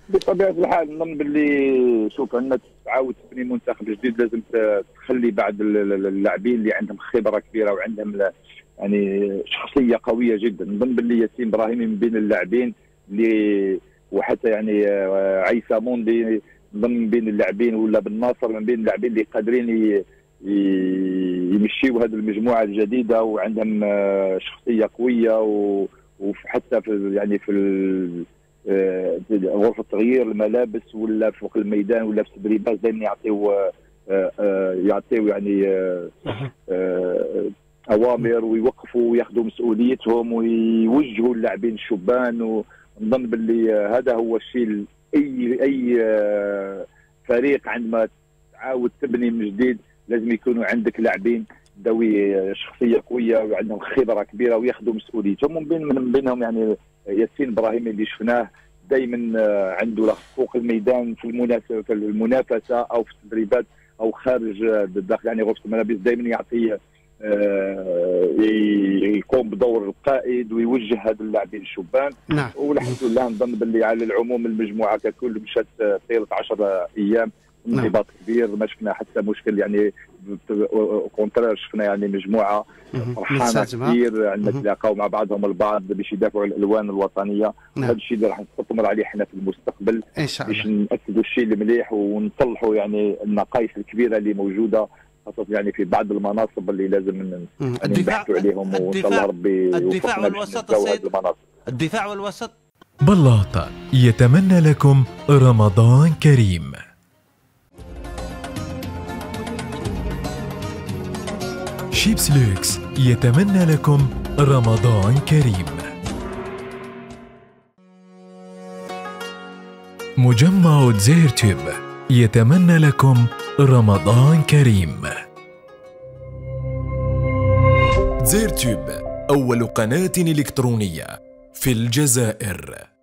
بطبيعه الحال نظن باللي شوف عندنا تعاود تبني منتخب جديد لازم تخلي بعض اللاعبين اللي عندهم خبره كبيره وعندهم يعني شخصيه قويه جدا. نظن باللي ياسين ابراهيمي من بين اللاعبين اللي وحتى يعني عيسى موندي نظن من بين اللاعبين ولا بن ناصر من بين اللاعبين اللي قادرين يمشيوا هذه المجموعه الجديده وعندهم شخصيه قويه وحتى في يعني في غرفه تغيير الملابس ولا فوق الميدان ولا في التدريبات دائما يعطيو يعني اوامر ويوقفوا وياخذوا مسؤوليتهم ويوجهوا اللاعبين الشبان. ونظن باللي هذا هو الشيء اي فريق عندما تعاود تبني من جديد لازم يكونوا عندك لاعبين ذوي شخصيه قويه وعندهم خبره كبيره وياخذوا مسؤوليتهم. من بينهم يعني ياسين ابراهيمي اللي شفناه دائما عنده فوق الميدان في المنافسه او في التدريبات او خارج الداخل يعني غرفه الملابس دائما يعطي يقوم بدور القائد ويوجه هذا اللاعبين الشبان. نعم. والحمد لله نظن باللي على العموم المجموعه ككل مشات طيله 10 ايام انضباط كبير، ما شفنا حتى مشكل يعني كونترير شفنا يعني مجموعه فرحانه كثير عندنا تلاقاو مع بعضهم البعض باش يدافعوا عن الالوان الوطنيه. هذا الشيء اللي راح نستثمر عليه احنا في المستقبل ان شاء الله باش ناكدوا الشيء المليح ونصلحوا يعني النقائص الكبيره اللي موجوده خاصه يعني في بعض المناصب اللي لازم نبحثوا عليهم وان شاء الله ربي الدفاع والوسط السيد الدفاع والوسط. بلاط يتمنى لكم رمضان كريم. شيبس لوكس يتمنى لكم رمضان كريم. مجمع زيرتوب يتمنى لكم رمضان كريم. زيرتوب أول قناة إلكترونية في الجزائر.